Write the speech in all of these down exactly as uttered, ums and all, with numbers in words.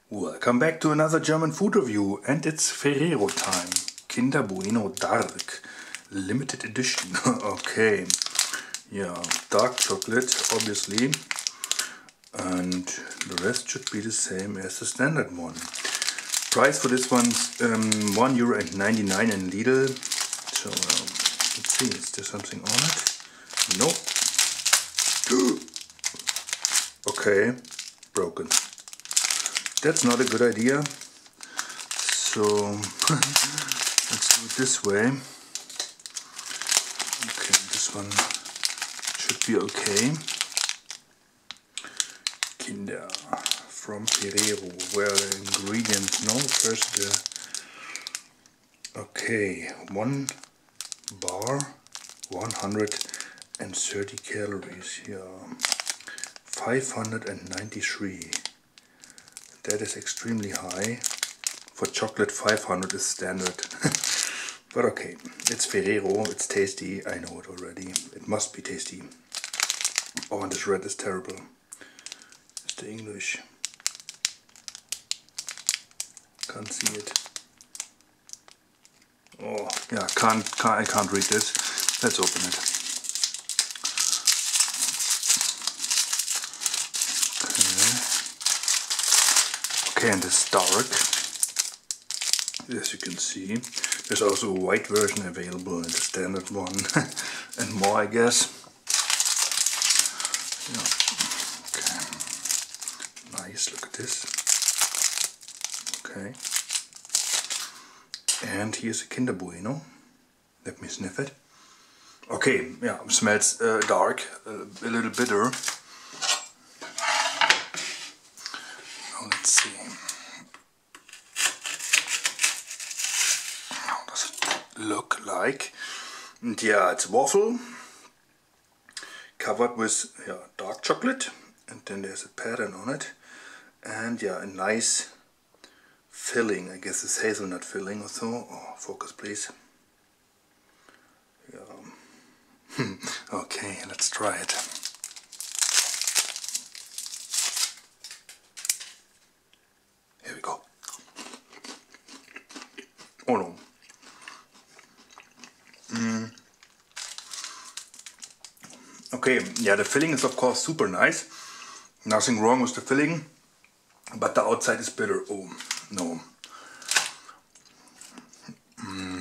Welcome back to another German food review, and it's Ferrero time. Kinder Bueno Dark limited edition. Okay, yeah, dark chocolate obviously, and the rest should be the same as the standard one. Price for this one's um, one euro and ninety-nine in Lidl. So um, let's see, is there something on it? No. Okay, broken. That's not a good idea. So let's do it this way. Okay, this one should be okay. Kinder from Ferrero. Where are the ingredients? No, first the. Okay, one bar, one hundred thirty calories. Yeah, five hundred ninety-three. That is extremely high. For chocolate, five hundred is standard. But okay, it's Ferrero, it's tasty, I know it already. It must be tasty. Oh, and this red is terrible. It's the English. Can't see it. Oh, yeah, can't, can't, I can't read this. Let's open it. Okay, and it's dark, as you can see. There's also a white version available and the standard one, and more, I guess. Yeah. Okay. Nice, look at this. Okay. And here's a Kinder Bueno. Let me sniff it. Okay, yeah, smells uh, dark, uh, a little bitter. Let's see. How does it look like? And yeah, it's waffle covered with yeah, dark chocolate, and then there's a pattern on it, and yeah, a nice filling. I guess it's hazelnut filling or so. Oh, focus please. Yeah. Okay, let's try it. Here we go. Oh no. Mm. Okay, yeah, the filling is of course super nice. Nothing wrong with the filling, but the outside is bitter. Oh no. Mm.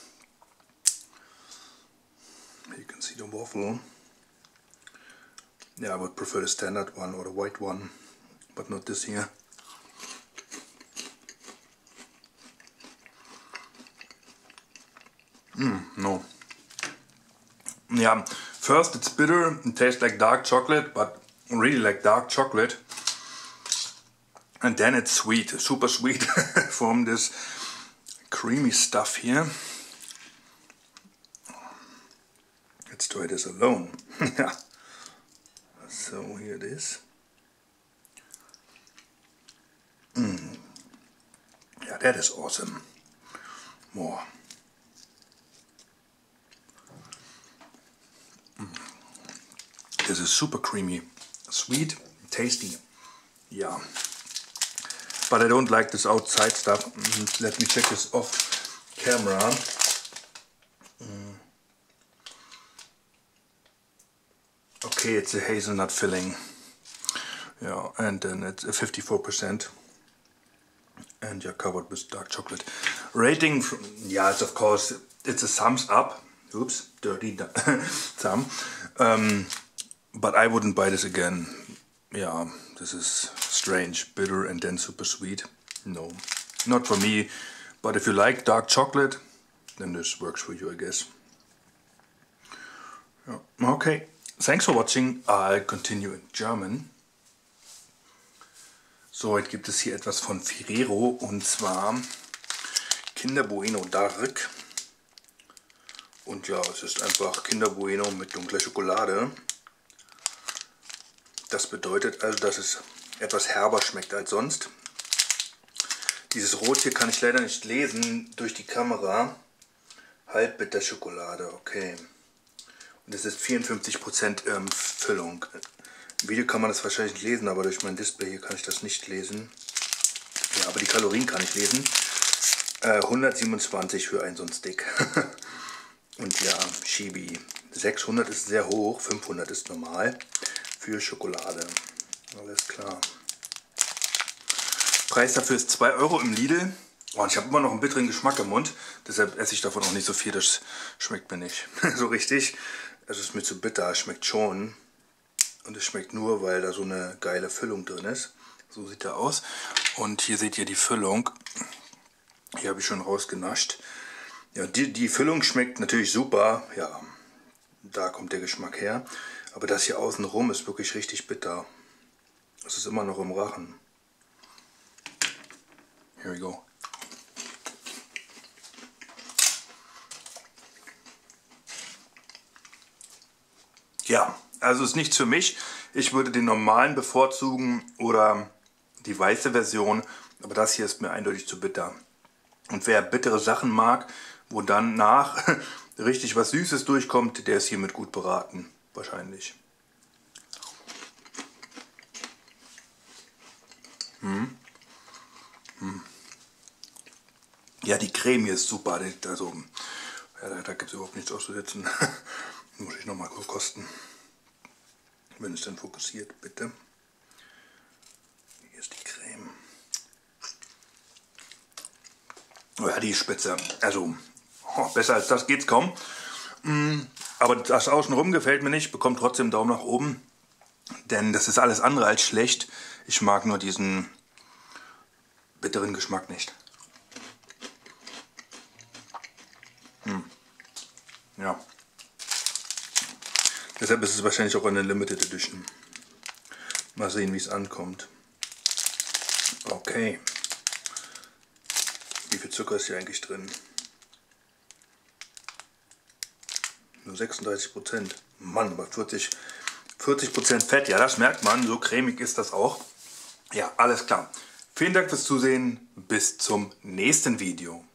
You can see the waffle. Yeah, I would prefer the standard one or the white one, but not this here. Mm, no. Yeah, first it's bitter, it tastes like dark chocolate, but really like dark chocolate. And then it's sweet, super sweet from this creamy stuff here. Let's try this alone. Yeah. So here it is. Mm. Yeah, that is awesome. More. This is super creamy, sweet, tasty, yeah. But I don't like this outside stuff. Mm, let me check this off camera. Mm. Okay, it's a hazelnut filling. Yeah, and then it's a fifty-four percent. And you're covered with dark chocolate. Rating, from, yeah, it's of course, it's a thumbs up. Oops, dirty thumb. Um, But I wouldn't buy this again. Yeah, this is strange, bitter and then super sweet. No, not for me. But if you like dark chocolate, then this works for you, I guess. Ja. Okay, thanks for watching. I'll continue in German. So, heute gibt es hier etwas von Ferrero, und zwar Kinder Bueno Dark. Und ja, es ist einfach Kinder Bueno mit dunkler Schokolade. Das bedeutet also, dass es etwas herber schmeckt als sonst. Dieses Rot hier kann ich leider nicht lesen durch die Kamera. Halbbitterschokolade, okay. Und es ist vierundfünfzig Prozent ähm, Füllung. Im Video kann man das wahrscheinlich lesen, aber durch mein Display hier kann ich das nicht lesen. Ja, aber die Kalorien kann ich lesen. Äh, hundertsiebenundzwanzig für einen so einen Stick. Und ja, Chibi. sechshundert ist sehr hoch, fünfhundert ist normal für Schokolade. Alles klar. Preis dafür ist zwei Euro im Lidl. Oh, und ich habe immer noch einen bitteren Geschmack im Mund. Deshalb esse ich davon auch nicht so viel. Das schmeckt mir nicht so richtig. Es ist mir zu bitter. Es schmeckt schon. Und es schmeckt nur, weil da so eine geile Füllung drin ist. So sieht er aus. Und hier seht ihr die Füllung. Hier habe ich schon rausgenascht. Ja, die, die Füllung schmeckt natürlich super. Ja, da kommt der Geschmack her. Aber das hier außenrum ist wirklich richtig bitter. Es ist immer noch im Rachen. Here we go. Ja, also ist nichts für mich. Ich würde den normalen bevorzugen oder die weiße Version. Aber das hier ist mir eindeutig zu bitter. Und wer bittere Sachen mag, wo dann nach richtig was Süßes durchkommt, der ist hiermit gut beraten. Wahrscheinlich. Hm. Hm. Ja, die Creme hier ist super. Also, ja, da, da gibt es überhaupt nichts auszusetzen. Muss ich noch mal kosten. Wenn es dann fokussiert, bitte. Hier ist die Creme. Oh ja, die ist spitze. Also, oh, besser als das geht's kaum. Aber das Außenrum gefällt mir nicht. Bekommt trotzdem einen Daumen nach oben. Denn das ist alles andere als schlecht. Ich mag nur diesen bitteren Geschmack nicht. Hm. Ja. Deshalb ist es wahrscheinlich auch eine Limited Edition. Mal sehen, wie es ankommt. Okay. Wie viel Zucker ist hier eigentlich drin? Nur sechsunddreißig Prozent. Mann, aber vierzig Prozent Fett. Ja, das merkt man. So cremig ist das auch. Ja, alles klar. Vielen Dank fürs Zusehen. Bis zum nächsten Video.